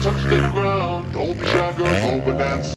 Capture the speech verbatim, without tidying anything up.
touch the ground. Don't be shy, girl, go and dance.